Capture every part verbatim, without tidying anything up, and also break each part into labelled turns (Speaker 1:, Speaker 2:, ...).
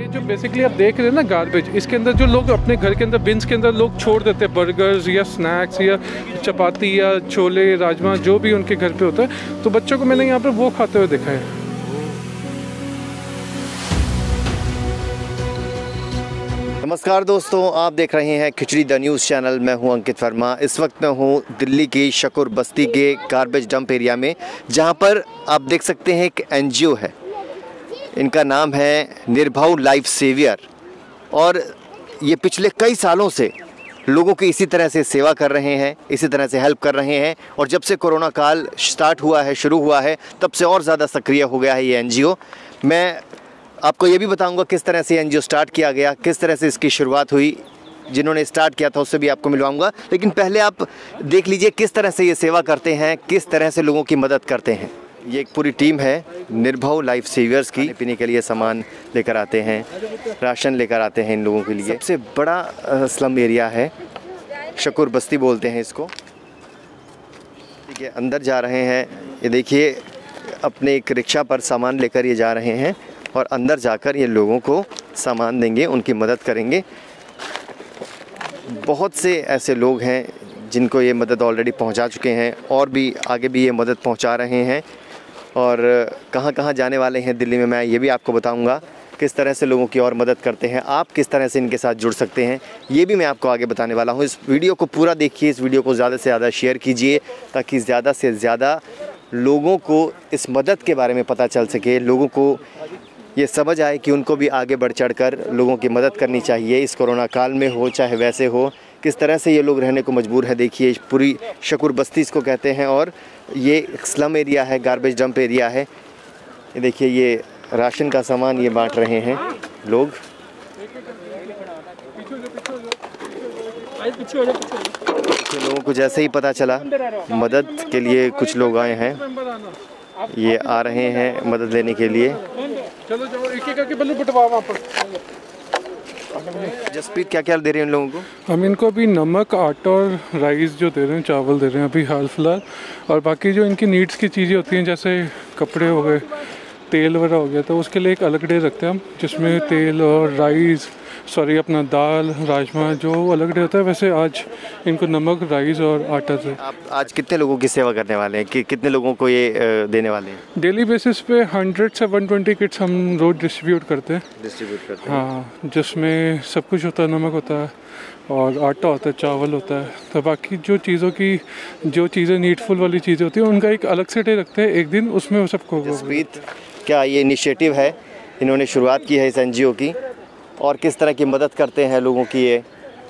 Speaker 1: जो बेसिकली आप देख रहे हैं ना गार्बेज, इसके अंदर जो लोग अपने घर के अंदर बिन्स के अंदर लोग छोड़ देते हैं बर्गर्स या स्नैक्स या चपाती या छोले राजमा जो भी उनके घर पे होता है, तो बच्चों को मैंने यहाँ पे वो खाते हुए देखा है।
Speaker 2: नमस्कार दोस्तों, आप देख रहे हैं खिचड़ी द न्यूज़ चैनल। मैं हूं अंकित वर्मा। इस वक्त मैं हूं दिल्ली की शकुर बस्ती के गार्बेज डंप एरिया में, जहां पर आप देख सकते हैं एक एनजीओ है। इनका नाम है निर्भव लाइफ सेवियर और ये पिछले कई सालों से लोगों की इसी तरह से सेवा कर रहे हैं, इसी तरह से हेल्प कर रहे हैं। और जब से कोरोना काल स्टार्ट हुआ है, शुरू हुआ है, तब से और ज़्यादा सक्रिय हो गया है ये एनजीओ। मैं आपको ये भी बताऊंगा किस तरह से एनजीओ स्टार्ट किया गया, किस तरह से इसकी शुरुआत हुई, जिन्होंने स्टार्ट किया था उससे भी आपको मिलवाऊंगा। लेकिन पहले आप देख लीजिए किस तरह से ये सेवा करते हैं, किस तरह से लोगों की मदद करते हैं। ये एक पूरी टीम है निर्भव लाइफ सेवियर्स की। पीने के लिए सामान लेकर आते हैं, राशन लेकर आते हैं इन लोगों के लिए। सबसे बड़ा स्लम एरिया है, शकुर बस्ती बोलते हैं इसको। ठीक है, अंदर जा रहे हैं। ये देखिए अपने एक रिक्शा पर सामान लेकर ये जा रहे हैं और अंदर जाकर ये लोगों को सामान देंगे, उनकी मदद करेंगे। बहुत से ऐसे लोग हैं जिनको ये मदद ऑलरेडी पहुंचा चुके हैं और भी आगे भी ये मदद पहुंचा रहे हैं। और कहां कहां जाने वाले हैं दिल्ली में, मैं ये भी आपको बताऊंगा। किस तरह से लोगों की और मदद करते हैं, आप किस तरह से इनके साथ जुड़ सकते हैं, ये भी मैं आपको आगे बताने वाला हूँ। इस वीडियो को पूरा देखिए, इस वीडियो को ज़्यादा से ज़्यादा शेयर कीजिए ताकि ज़्यादा से ज़्यादा लोगों को इस मदद के बारे में पता चल सके, लोगों को ये समझ आए कि उनको भी आगे बढ़ चढ़ कर लोगों की मदद करनी चाहिए। इस कोरोना काल में हो चाहे वैसे हो, किस तरह से ये लोग रहने को मजबूर है। देखिए पूरी शकुर बस्ती इसको कहते हैं और ये स्लम एरिया है, गार्बेज डंप एरिया है। ये देखिए ये राशन का सामान ये बांट रहे हैं लोग। लोगों को जैसे ही पता चला मदद के लिए कुछ लोग आए हैं, ये आ रहे हैं मदद लेने के लिए।
Speaker 1: चलो जाओ, एक एक करके बल्लू बटवा वहाँ पर।
Speaker 2: जसप्रीत क्या क्या दे रहे हैं इन लोगों को?
Speaker 1: हम इनको अभी नमक, आटा और राइस जो दे रहे हैं, चावल दे रहे हैं अभी हाल फिलहाल। और बाकी जो इनकी नीड्स की चीज़ें होती हैं जैसे कपड़े हो गए, तेल वगैरह हो गया, तो उसके लिए एक अलग डे रखते हैं हम, जिसमें तेल और राइस सॉरी अपना दाल राजमा जो अलग डे होता है, वैसे आज इनको नमक, राइस और आटा से।
Speaker 2: आप आज कितने लोगों की सेवा करने वाले हैं, कि कितने लोगों को ये देने वाले हैं?
Speaker 1: डेली बेसिस पे हंड्रेड से वन ट्वेंटी किट्स हम रोज़ डिस्ट्रीब्यूट करते हैं
Speaker 2: डिस्ट्रीब्यूट करते हैं
Speaker 1: हाँ, जिसमें सब कुछ होता है, नमक होता है और आटा होता है, चावल होता है। तो बाकी जो चीज़ों की जो चीज़ें नीडफुल वाली चीज़ें होती हैं उनका एक अलग से डे रखते हैं एक दिन, उसमें वो सबको।
Speaker 2: जसप्रीत क्या ये इनिशिएटिव है, इन्होंने शुरुआत की है इस एनजीओ की और किस तरह की मदद करते हैं लोगों की, ये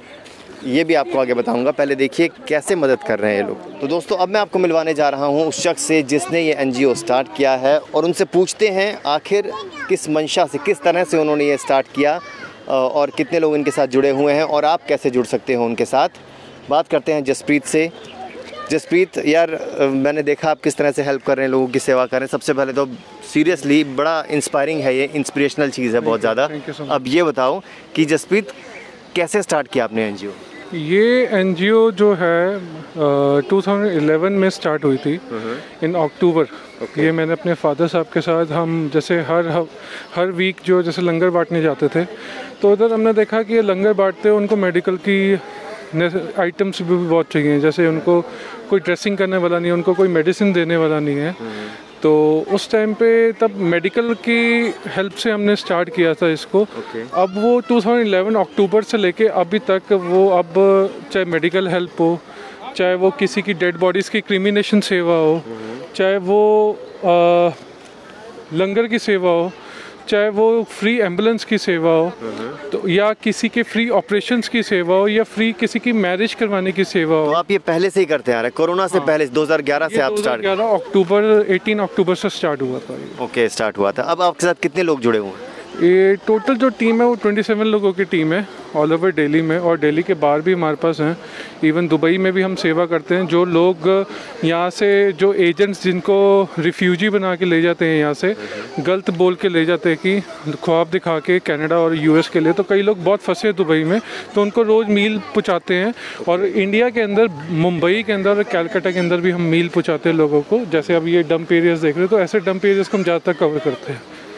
Speaker 2: ये भी आपको आगे बताऊंगा। पहले देखिए कैसे मदद कर रहे हैं ये लोग। तो दोस्तों अब मैं आपको मिलवाने जा रहा हूं उस शख्स से जिसने ये एनजीओ स्टार्ट किया है और उनसे पूछते हैं आखिर किस मंशा से, किस तरह से उन्होंने ये स्टार्ट किया और कितने लोग इनके साथ जुड़े हुए हैं और आप कैसे जुड़ सकते हो उनके साथ। बात करते हैं जसप्रीत से। जसप्रीत यार, मैंने देखा आप किस तरह से हेल्प कर रहे हैं, लोगों की सेवा कर रहे हैं। सबसे पहले तो सीरियसली बड़ा इंस्पायरिंग है, ये इंस्पिरेशनल चीज़ है बहुत ज़्यादा। अब ये बताओ कि जसप्रीत कैसे स्टार्ट किया आपने एनजीओ?
Speaker 1: ये एनजीओ जो है टू थाउजेंड इलेवन में स्टार्ट हुई थी इन अक्टूबर। okay. ये मैंने अपने फादर साहब के साथ, हम जैसे हर हर वीक जो जैसे लंगर बांटने जाते थे, तो उधर हमने देखा कि ये लंगर बांटते हैं, उनको मेडिकल की आइटम्स भी बहुत चाहिए, जैसे उनको कोई ड्रेसिंग करने वाला नहीं है, उनको कोई मेडिसिन देने वाला नहीं है। तो उस टाइम पे तब मेडिकल की हेल्प से हमने स्टार्ट किया था इसको। okay. अब वो टू थाउजेंड इलेवन अक्टूबर से लेके अभी तक वो, अब चाहे मेडिकल हेल्प हो, चाहे वो किसी की डेड बॉडीज़ की क्रीमिनेशन सेवा हो, चाहे वो आ, लंगर की सेवा हो, चाहे वो फ्री एम्बुलेंस की सेवा हो, तो या किसी के फ्री ऑपरेशंस की सेवा हो, या फ्री किसी की मैरिज करवाने की सेवा हो।
Speaker 2: तो आप ये पहले से ही करते आ रहे हैं, कोरोना से हाँ। पहले दो हज़ार ग्यारह से आप स्टार्ट?
Speaker 1: दो हज़ार ग्यारह अक्टूबर अठारह अक्टूबर से स्टार्ट हुआ था।
Speaker 2: ओके, स्टार्ट हुआ था। अब आपके साथ कितने लोग जुड़े हुए हैं?
Speaker 1: ये टोटल जो टीम है वो सत्ताईस लोगों की टीम है ऑल ओवर दिल्ली में, और दिल्ली के बाहर भी हमारे पास हैं। इवन दुबई में भी हम सेवा करते हैं। जो लोग यहाँ से, जो एजेंट्स जिनको रिफ्यूजी बना के ले जाते हैं यहाँ से, गलत बोल के ले जाते हैं कि ख्वाब दिखा के कनाडा और यूएस के लिए, तो कई लोग बहुत फंसे हैं दुबई में, तो उनको रोज़ मील पहुँचाते हैं। और इंडिया के अंदर, मुंबई के अंदर और कैलकाटा के अंदर भी हम मील पहुँचाते हैं लोगों को। जैसे अब ये डंप एरियाज़ देख रहे हो, तो ऐसे डंप एरियाज़ को हम ज़्यादातर कवर करते हैं।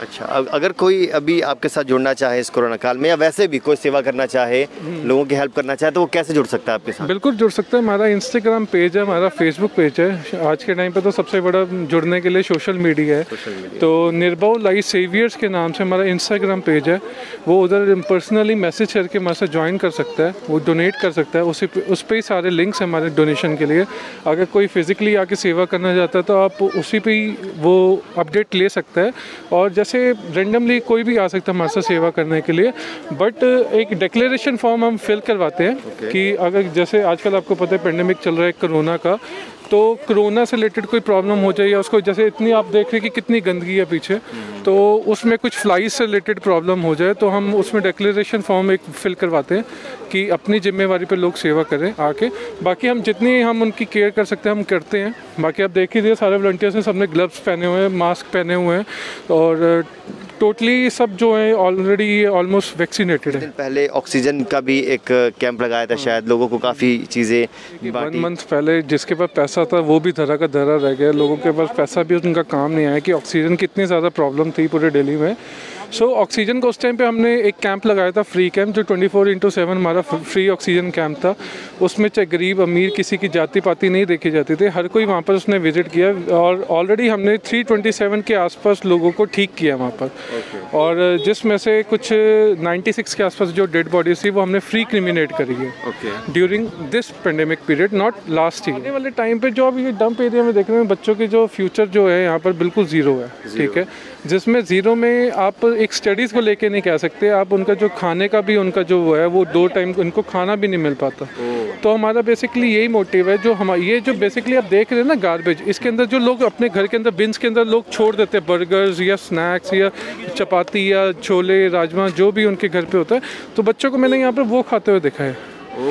Speaker 2: अच्छा, अगर कोई अभी आपके साथ जुड़ना चाहे इस कोरोना काल में, या वैसे भी कोई सेवा करना चाहे, लोगों की हेल्प करना चाहे, तो वो कैसे जुड़ सकता है आपके साथ?
Speaker 1: बिल्कुल जुड़ सकता है। हमारा इंस्टाग्राम पेज है, हमारा फेसबुक पेज है। आज के टाइम पे तो सबसे बड़ा जुड़ने के लिए सोशल मीडिया है, तो निर्भव लाइफ सेवियर्स के नाम से हमारा इंस्टाग्राम पेज है। वो उधर पर्सनली मैसेज करके हमारे साथ ज्वाइन कर सकता है, वो डोनेट कर सकता है। उसी उस पर ही सारे लिंक्स हैं हमारे डोनेशन के लिए। अगर कोई फिजिकली आके सेवा करना चाहता है तो आप उसी पे ही वो अपडेट ले सकता है। और जैसे रेंडमली कोई भी आ सकता है हमारे साथ सेवा करने के लिए, बट एक डिक्लेरेशन फॉर्म हम फिल करवाते हैं okay. कि अगर जैसे आजकल आपको पता है पेंडेमिक चल रहा है कोरोना का, तो कोरोना से रिलेटेड कोई प्रॉब्लम हो जाए या उसको, जैसे इतनी आप देख रहे हैं कि कितनी गंदगी है पीछे, तो उसमें कुछ फ्लाइज से रिलेटेड प्रॉब्लम हो जाए तो हम उसमें डिक्लेरेशन फॉर्म एक फिल करवाते हैं कि अपनी जिम्मेवारी पे लोग सेवा करें आके। बाकी हम जितनी हम उनकी केयर कर सकते हैं हम करते हैं। बाकी आप देख ही दिए सारे वॉलंटियर्स ने सबने ग्लव्स पहने हुए हैं, मास्क पहने हुए हैं, और टोटली सब जो है ऑलरेडी ऑलमोस्ट वैक्सीनेटेड है।
Speaker 2: पहले ऑक्सीजन का भी एक कैंप लगाया था, शायद लोगों को काफ़ी चीज़ें
Speaker 1: वन मंथ पहले जिसके पास पैसा था वो भी धरा का धरा रह गया। लोगों के पास पैसा भी उनका काम नहीं आया कि ऑक्सीजन की इतनी ज़्यादा प्रॉब्लम थी पूरे दिल्ली में। सो so, ऑक्सीजन को उस टाइम पे हमने एक कैंप लगाया था, फ्री कैंप, जो ट्वेंटी फोर इंटू सेवन हमारा फ्री ऑक्सीजन कैंप था। उसमें चाहे गरीब अमीर किसी की जाति पाति नहीं देखी जाती थी, हर कोई वहाँ पर उसने विजिट किया, और ऑलरेडी हमने थ्री ट्वेंटी सेवन के आसपास लोगों को ठीक किया वहाँ पर। okay. और जिसमें से कुछ नाइन्टी सिक्स के आसपास जो डेड बॉडीज थी वो हमने फ्री क्रिमिनेट करी है during this pandemic period, not last year. आने वाले टाइम पे जो अब ये डंप एरिया में देख रहे हैं, बच्चों की जो फ्यूचर जो है यहाँ पर बिल्कुल ज़ीरो है, ठीक है। जिसमें ज़ीरो में आप एक स्टडीज़ को लेके नहीं कह सकते, आप उनका जो खाने का भी उनका जो वो है वो दो टाइम उनको खाना भी नहीं मिल पाता। तो हमारा बेसिकली यही मोटिव है। जो हम ये जो बेसिकली आप देख रहे हैं ना गार्बेज, इसके अंदर जो लोग अपने घर के अंदर बिन्स के अंदर लोग छोड़ देते हैं बर्गर्स या स्नैक्स या चपाती या छोले राजमा जो भी उनके घर पे होता है, तो बच्चों को मैंने यहाँ पर वो खाते हुए देखा है।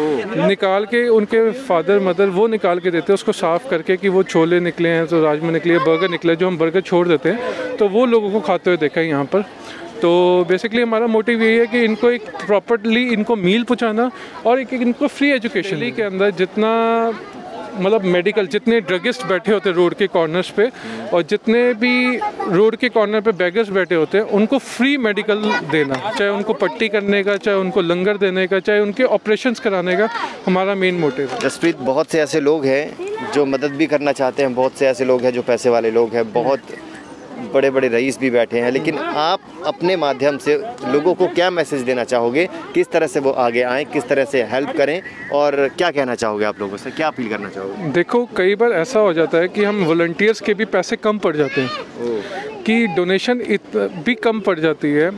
Speaker 1: निकाल के उनके फादर मदर वो निकाल के देते हैं उसको साफ़ करके कि वो छोले निकले हैं तो राजमा निकले, बर्गर निकले, जो हम बर्गर छोड़ देते हैं तो वो लोगों को खाते हुए देखा है यहाँ पर। तो बेसिकली हमारा मोटिव यही है कि इनको एक प्रॉपर्ली इनको मील पहुँचाना और एक, एक इनको फ्री एजुकेशन। दिल्ली के अंदर जितना मतलब मेडिकल, जितने ड्रगिस्ट बैठे होते हैं रोड के कॉर्नर्स पे, और जितने भी रोड के कॉर्नर पे बेगर्स बैठे होते हैं, उनको फ्री मेडिकल देना, चाहे उनको पट्टी करने का, चाहे उनको लंगर देने का, चाहे उनके ऑपरेशंस कराने का, हमारा मेन मोटिव है।
Speaker 2: जसप्रीत, बहुत से ऐसे लोग हैं जो मदद भी करना चाहते हैं, बहुत से ऐसे लोग हैं जो पैसे वाले लोग हैं, बहुत बड़े बड़े रईस भी बैठे हैं, लेकिन आप अपने माध्यम से लोगों को क्या मैसेज देना चाहोगे? किस तरह से वो आगे आएँ, किस तरह से हेल्प करें, और क्या कहना चाहोगे आप लोगों से, क्या अपील करना चाहोगे?
Speaker 1: देखो, कई बार ऐसा हो जाता है कि हम वॉलंटियर्स के भी पैसे कम पड़ जाते हैं, कि डोनेशन भी कम पड़ जाती है।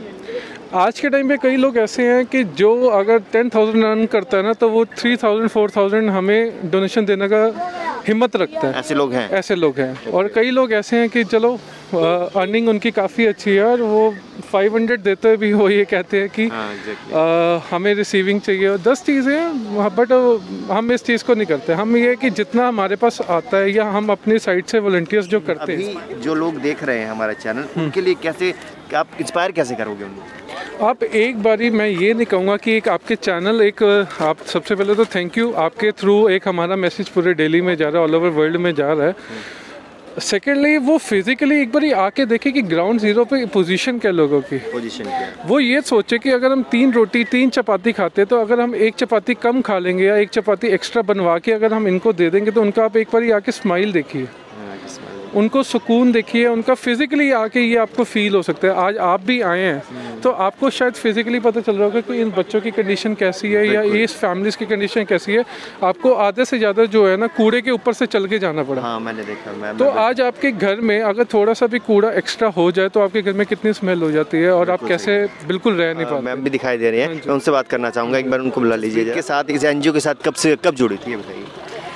Speaker 1: आज के टाइम पे कई लोग ऐसे हैं कि जो अगर टेन थाउजेंड अर्न करता है ना, तो वो थ्री थाउजेंड फोर थाउजेंड हमें डोनेशन देने का हिम्मत रखता है।
Speaker 2: ऐसे लोग हैं
Speaker 1: ऐसे लोग हैं और कई लोग ऐसे हैं कि चलो अर्निंग उनकी काफ़ी अच्छी है और वो फाइव हंड्रेड देते हुए भी वो ये कहते हैं कि हाँ, आ, हमें रिसीविंग चाहिए और दस चीज़ें, बट हम इस चीज़ को नहीं करते। हम ये कि जितना हमारे पास आता है या हम अपनी साइड से वॉलंटियर्स जो करते हैं।
Speaker 2: जो लोग देख रहे हैं हमारा चैनल, उनके लिए कैसे आप इंस्पायर कैसे करोगे उनको?
Speaker 1: आप एक बारी, मैं ये नहीं कहूँगा कि एक आपके चैनल, एक आप सबसे पहले तो थैंक यू, आपके थ्रू एक हमारा मैसेज पूरे दिल्ली में जा रहा है, ऑल ओवर वर्ल्ड में जा रहा है। सेकेंडली वो फिजिकली एक बार आके देखे कि ग्राउंड जीरो पे पोजीशन क्या लोगों की
Speaker 2: पोजीशन क्या,
Speaker 1: वो ये सोचे कि अगर हम तीन रोटी तीन चपाती खाते तो अगर हम एक चपाती कम खा लेंगे या एक चपाती एक्स्ट्रा बनवा के अगर हम इनको दे देंगे तो उनका आप एक बार आके स्माइल देखिए, उनको सुकून देखिए, उनका फिजिकली आके ये आपको फील हो सकता है। आज आप भी आए हैं तो आपको शायद फिजिकली पता चल रहा होगा कि इन बच्चों की कंडीशन कैसी है या इस फैमिलीज की कंडीशन कैसी है। आपको आधे से ज़्यादा जो है ना कूड़े के ऊपर से चल के जाना पड़ा।
Speaker 2: हाँ, मैंने देखा। मैं,
Speaker 1: तो आज आपके घर में अगर थोड़ा सा भी कूड़ा एक्स्ट्रा हो जाए तो आपके घर में कितनी स्मेल हो जाती है और आप कैसे बिल्कुल रह नहीं पाते।
Speaker 2: मैम भी दिखाई दे रही है, मैं उनसे बात करना चाहूँगा, एक बार उनको बुला लीजिए। के साथ इस एनजीओ के साथ कब से कब जुड़ी थी बताइए?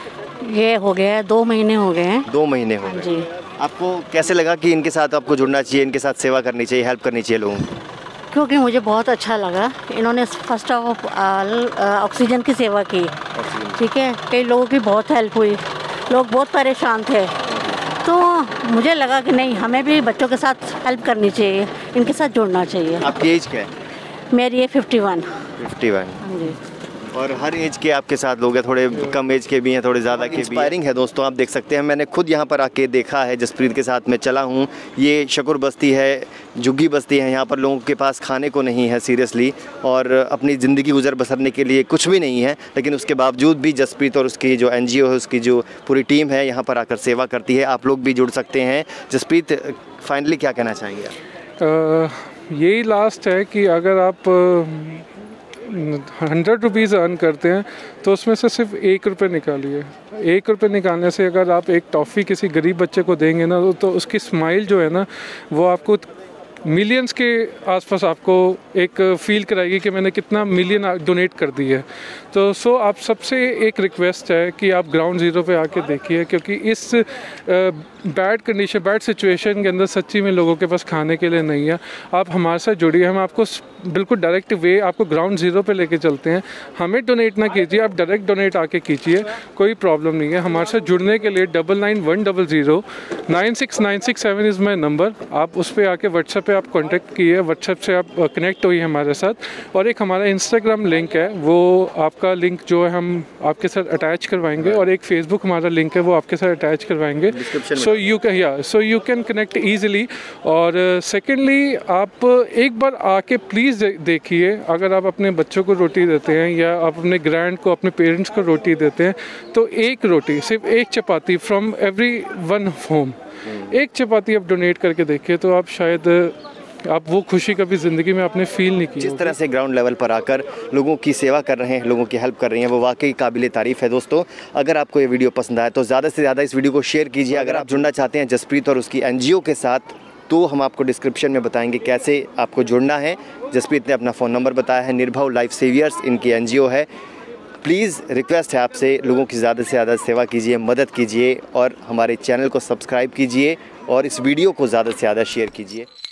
Speaker 3: ये हो गया दो महीने हो गए हैं।
Speaker 2: दो महीने हो गए जी। आपको कैसे लगा कि इनके साथ आपको जुड़ना चाहिए, इनके साथ सेवा करनी चाहिए, हेल्प करनी चाहिए लोगों को?
Speaker 3: क्योंकि मुझे बहुत अच्छा लगा, इन्होंने फर्स्ट ऑफ ऑल ऑक्सीजन की सेवा की, ठीक है। कई लोगों की बहुत हेल्प हुई, लोग बहुत परेशान थे, तो मुझे लगा कि नहीं, हमें भी बच्चों के साथ हेल्प करनी चाहिए, इनके साथ जुड़ना चाहिए।
Speaker 2: आपकी एज क्या है?
Speaker 3: मेरी है फिफ्टी वन।
Speaker 2: फिफ्टी वन
Speaker 3: जी।
Speaker 2: और हर एज के आपके साथ लोग हैं, थोड़े कम एज के भी हैं, थोड़े ज़्यादा के भी। इंस्पायरिंग है दोस्तों, आप देख सकते हैं। मैंने खुद यहाँ पर आके देखा है, जसप्रीत के साथ मैं चला हूँ। ये शकुर बस्ती है, झुग्गी बस्ती है। यहाँ पर लोगों के पास खाने को नहीं है सीरियसली, और अपनी ज़िंदगी गुजर बसरने के लिए कुछ भी नहीं है, लेकिन उसके बावजूद भी जसप्रीत और उसकी जो एन जी ओ है, उसकी जो पूरी टीम है, यहाँ पर आकर सेवा करती है। आप लोग भी जुड़ सकते हैं। जसप्रीत, फाइनली क्या कहना चाहेंगे आप?
Speaker 1: यही लास्ट है कि अगर आप हंड्रेड रुपीज़ अर्न करते हैं तो उसमें से सिर्फ एक रुपये निकालिए। एक रुपये निकालने से अगर आप एक टॉफ़ी किसी गरीब बच्चे को देंगे ना, तो उसकी स्माइल जो है ना, वो आपको मिलियंस के आसपास आपको एक फील कराएगी कि मैंने कितना मिलियन डोनेट कर दी है। तो सो आप सबसे एक रिक्वेस्ट है कि आप ग्राउंड ज़ीरो पे आके देखिए, क्योंकि इस बैड कंडीशन, बैड सिचुएशन के अंदर सच्ची में लोगों के पास खाने के लिए नहीं है। आप हमारे साथ जुड़िए, हम आपको बिल्कुल डायरेक्ट वे आपको ग्राउंड ज़ीरो पे लेके चलते हैं। हमें डोनेट ना कीजिए, आप डायरेक्ट डोनेट आके कीजिए, कोई प्रॉब्लम नहीं है। हमारे साथ जुड़ने के लिए double nine one double zero nine six nine six seven is my number. आप उस पर आके व्हाट्सएप पे आप कांटेक्ट किए, व्हाट्सएप से आप कनेक्ट हुई हमारे साथ। और एक हमारा इंस्टाग्राम लिंक है, वो आपका लिंक जो है हम आपके साथ अटैच करवाएंगे, और एक फेसबुक हमारा लिंक है, वो आपके साथ अटैच करवाएंगे। सो यू कैन या so you can connect easily. और सेकेंडली uh, आप एक बार आके प्लीज़ देखिए, अगर आप अपने बच्चों को रोटी देते हैं या आप अपने ग्रैंड को, अपने पेरेंट्स को रोटी देते हैं, तो एक रोटी, सिर्फ एक chapati from every one home, एक चपाती आप डोनेट करके देखिए, तो आप शायद आप वो खुशी कभी ज़िंदगी में आपने फील नहीं की।
Speaker 2: जिस तरह से ग्राउंड लेवल पर आकर लोगों की सेवा कर रहे हैं, लोगों की हेल्प कर रही हैं, वो वाकई काबिल तारीफ़ है। दोस्तों, अगर आपको ये वीडियो पसंद आए तो ज़्यादा से ज़्यादा इस वीडियो को शेयर कीजिए। अगर आप जुड़ना चाहते हैं जसप्रीत और उसकी एन जी ओ के साथ, तो हम आपको डिस्क्रिप्शन में बताएंगे कैसे आपको जुड़ना है। जसप्रीत ने अपना फ़ोन नंबर बताया है। निर्भव लाइफ सेवियर्स इनकी एन जी ओ है। प्लीज़ रिक्वेस्ट है आपसे, लोगों की ज़्यादा से ज़्यादा सेवा कीजिए, मदद कीजिए, और हमारे चैनल को सब्सक्राइब कीजिए, और इस वीडियो को ज़्यादा से ज़्यादा शेयर कीजिए।